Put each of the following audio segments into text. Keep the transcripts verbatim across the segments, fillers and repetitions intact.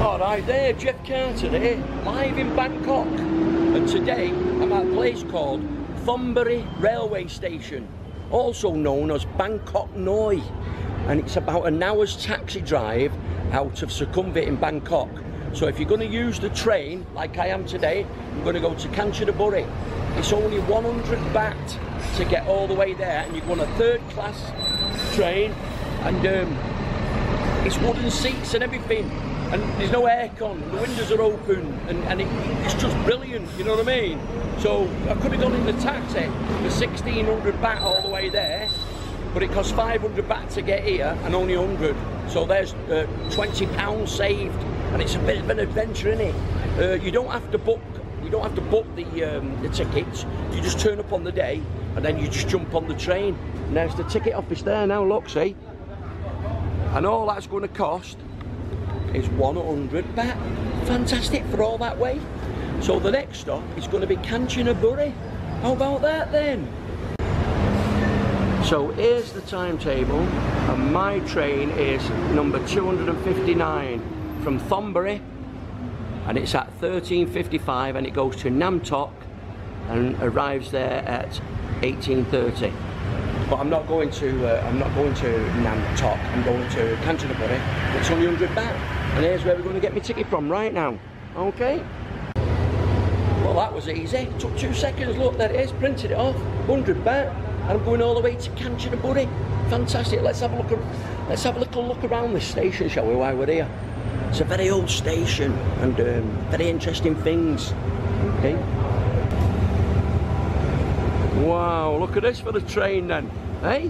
Alright there, Jeff Carter here, live in Bangkok. And today I'm at a place called Thonburi Railway Station, also known as Bangkok Noi. And it's about an hour's taxi drive out of Sukhumvit in Bangkok. So if you're going to use the train, like I am today, I'm going to go to Kanchanaburi. It's only one hundred baht to get all the way there, and you go on a third class train, and um, it's wooden seats and everything, and there's no aircon, the windows are open, and, and it, it's just brilliant, you know what I mean? So I could have gone in the taxi for sixteen hundred baht all the way there, but it costs five hundred baht to get here and only one hundred. So there's uh, twenty pounds saved, and it's a bit of an adventure, isn't it? Uh, you don't have to book, you don't have to book the, um, the tickets, you just turn up on the day, and then you just jump on the train. And there's the ticket office there now, look, see? And all that's going to cost is one hundred baht. Fantastic for all that way. So the next stop is going to be Kanchanaburi. How about that then? So here's the timetable, and my train is number two hundred fifty-nine from Thonburi, and it's at thirteen fifty-five, and it goes to Nam Tok and arrives there at eighteen thirty. But I'm not going to uh, I'm not going to Nam Tok. I'm going to Kanchanaburi. It's only one hundred baht, and here's where we're going to get my ticket from right now. Okay. Well, that was easy. It took two seconds. Look, there it is. Printed it off. one hundred baht, and I'm going all the way to Kanchanaburi. Fantastic. Let's have a look. Let's have a little look around this station, shall we? While we're here. It's a very old station, and um, very interesting things. Okay. Wow, look at this for the train then, eh?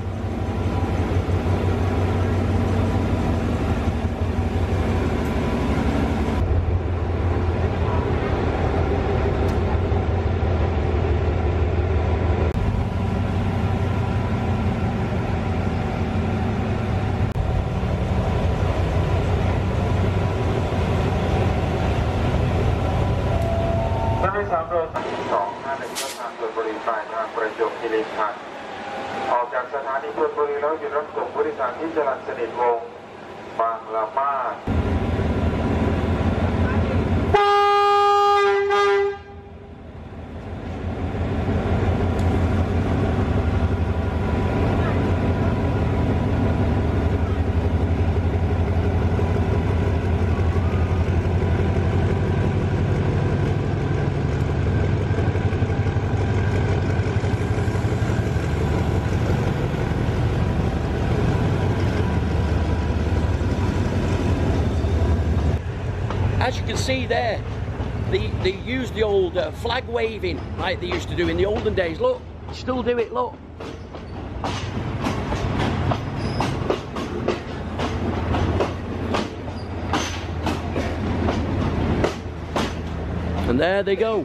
As you can see there, they, they use the old uh, flag waving like they used to do in the olden days. Look, still do it, look. And there they go.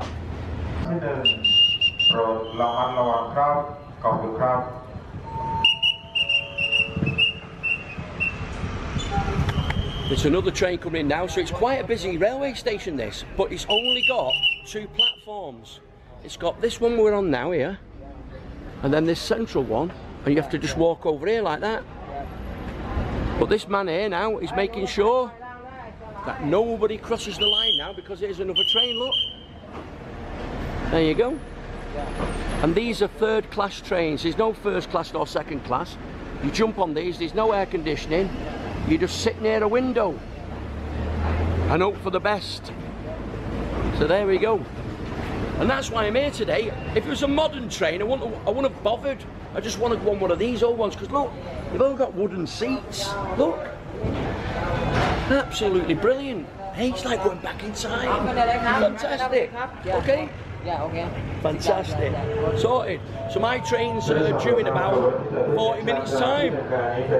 There's another train coming in now, so it's quite a busy railway station this, but it's only got two platforms. It's got this one we're on now here, and then this central one, and you have to just walk over here like that. But this man here now is making sure that nobody crosses the line now, because there's another train, look. There you go. And these are third class trains. There's no first class nor second class. You jump on these, there's no air conditioning. You just sit near a window and hope for the best. So there we go. And that's why I'm here today. If it was a modern train, I wouldn't, I wouldn't have bothered. I just wanted one, one of these old ones, because look, they've all got wooden seats. Look. Absolutely brilliant. Hey, it's like going back in time. Fantastic. Okay? Yeah, okay. Fantastic. Sorted. So my train's uh, due in about forty minutes time. And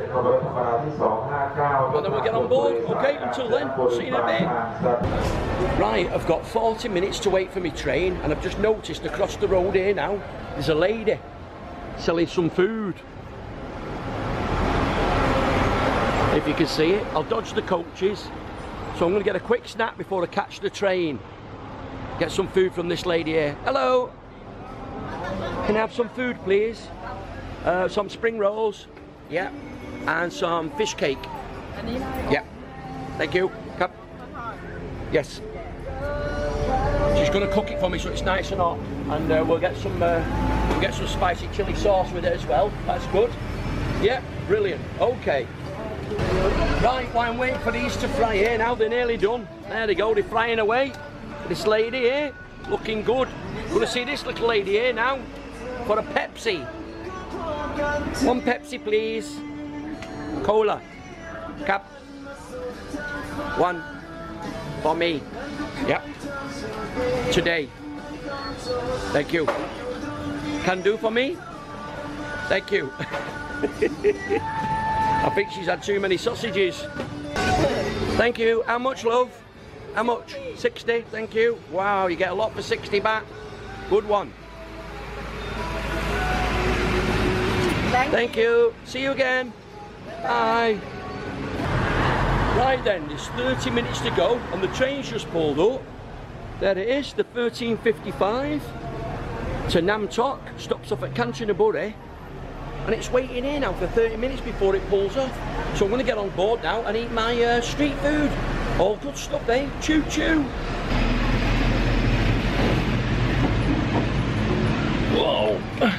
then we'll get on board. Okay, until then, see you in a bit. Right, I've got forty minutes to wait for my train, and I've just noticed across the road here now, there's a lady selling some food. If you can see it, I'll dodge the coaches. So I'm going to get a quick snack before I catch the train. Get some food from this lady here. Hello. Can I have some food, please? Uh, some spring rolls. Yeah. And some fish cake. Yeah. Thank you. Yes. She's going to cook it for me so it's nice and hot, and uh, we'll get some uh, we'll get some spicy chili sauce with it as well. That's good. Yeah, brilliant. Okay. Right, well, I'm waiting for these to fry here now. They're nearly done. There they go. They're frying away. This lady here, looking good. Gonna see this little lady here now for a Pepsi. One Pepsi, please. Cola. Cap. One for me. Yep. Today. Thank you. Can do for me? Thank you. I think she's had too many sausages. Thank you. How much, love? How much? sixty. Thank you. Wow, you get a lot for sixty baht. Good one. Thank, Thank you. you. See you again. Bye. Right then, there's thirty minutes to go and the train's just pulled up. There it is, the thirteen fifty-five to Nam Tok. Stops off at Kanchanaburi. And it's waiting here now for thirty minutes before it pulls off. So I'm going to get on board now and eat my uh, street food. All good stuff, eh? Choo choo! Whoa!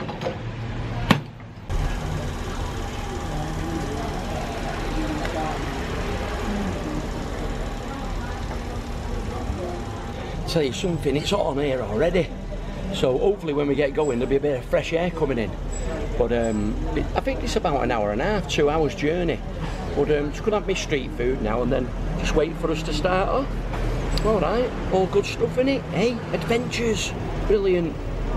Tell you something, it's hot on here already. So hopefully when we get going there'll be a bit of fresh air coming in. But um, it, I think it's about an hour and a half, two hours journey. But um, just gonna have my street food now and then just wait for us to start off. Alright, all good stuff in it, hey? Adventures, brilliant.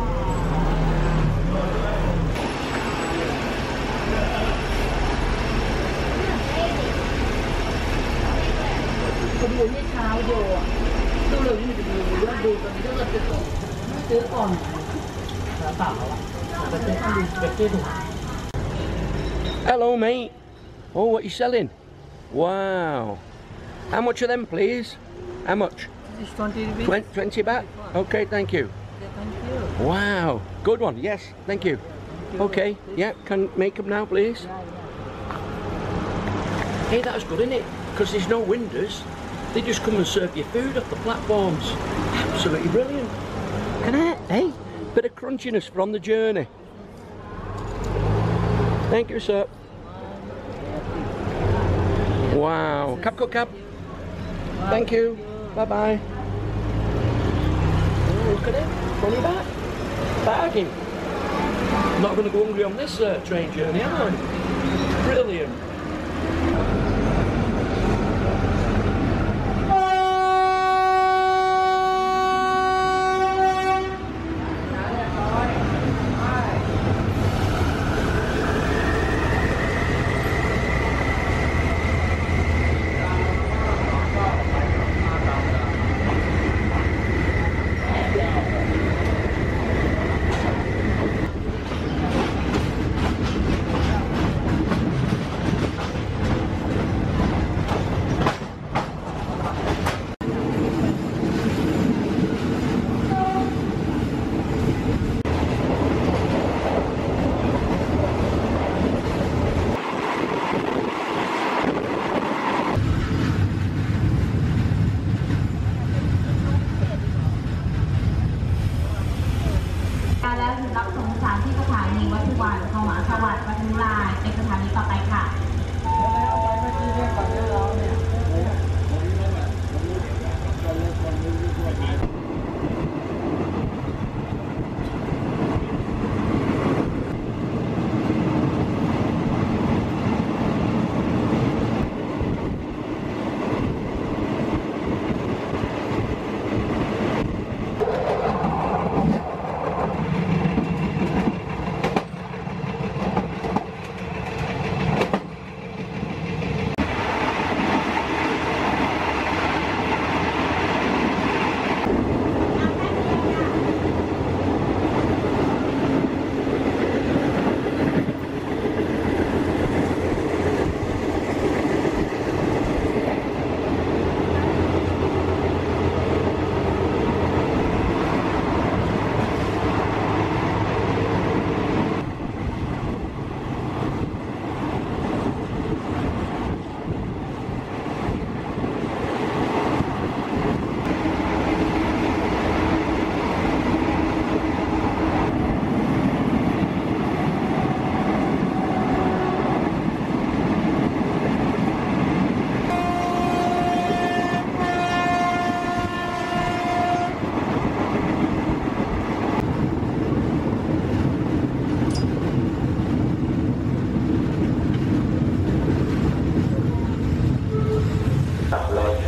Hello, mate. Oh, what are you selling? Wow. How much are them, please? How much? It's twenty rupees. twenty, twenty baht? Okay, thank you. Yeah, thank you. Wow. Good one. Yes, thank you. Thank you. Okay, yeah, can make them now, please? Yeah, yeah. Hey, that's good, isn't it? Because there's no windows. They just come and serve you food off the platforms. Absolutely brilliant. Can I? Hey, bit of crunchiness from the journey. Thank you, sir. Wow. Cap, cut, cap. Thank you. Bye-bye. Oh, look at it. twenty baht. Bargain. I'm not going to go hungry on this uh, train journey, am I? Brilliant.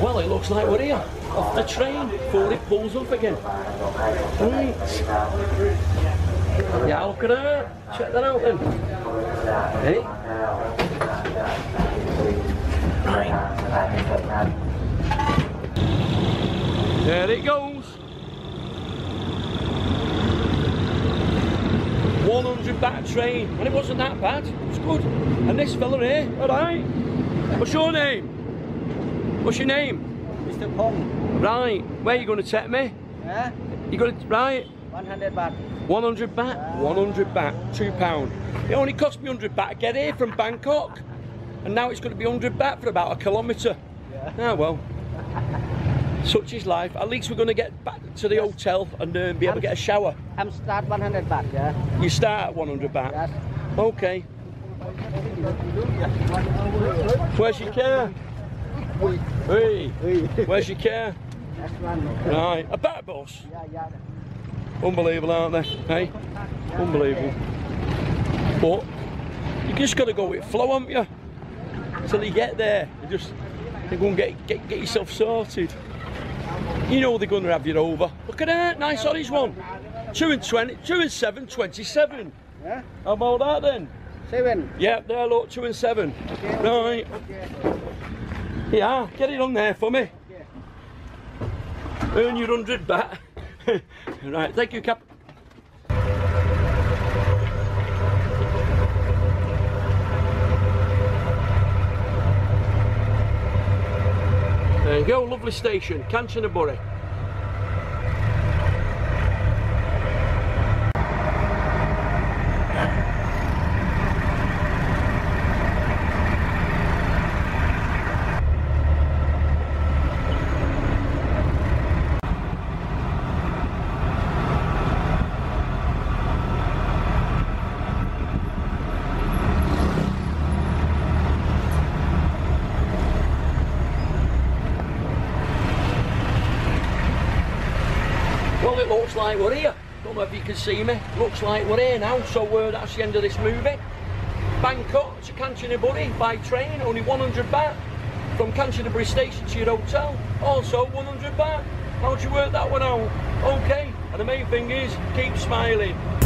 Well, it looks like we're here, off the train, before it pulls up again. Right. Yeah, look at that. Check that out then. Hey. Right. There it goes. one hundred baht train, and it wasn't that bad. It was good. And this fella here, all right. What's your name? What's your name? Mister Pong. Right. Where are you going to take me? Yeah? You going to right? one hundred baht. one hundred baht. Yeah. one hundred baht. Two pound. It only cost me one hundred baht to get here from Bangkok, and now it's going to be one hundred baht for about a kilometre. Yeah. Ah well. Such is life. At least we're going to get back to the Yes. hotel and uh, be able to get a shower. I'm start one hundred baht, yeah? You start at one hundred baht? Yes. Okay. Where's your car? Hey, where's your car? That's one. Right, a bat bus. Yeah, yeah. Unbelievable, aren't they? Hey? Unbelievable. But you just got to go with flow, haven't you? Till you get there. You just you go and get, get, get yourself sorted. You know they're going to have you over. Look at that, nice orange one. Two and twenty, two and seven, twenty-seven. Yeah? How about that then? Seven. Yeah, there, look, two and seven. Okay, Right. okay. Yeah, get it on there for me. Okay. Earn your hundred baht. Right, thank you, Cap. There you go, lovely station, Kanchanaburi. Well, it looks like we're here. Don't know if you can see me. Looks like we're here now, so uh, that's the end of this movie. Bangkok to Kanchanaburi by train, only one hundred baht. From Kanchanaburi station to your hotel, also one hundred baht. How'd you work that one out? Okay, and the main thing is, keep smiling.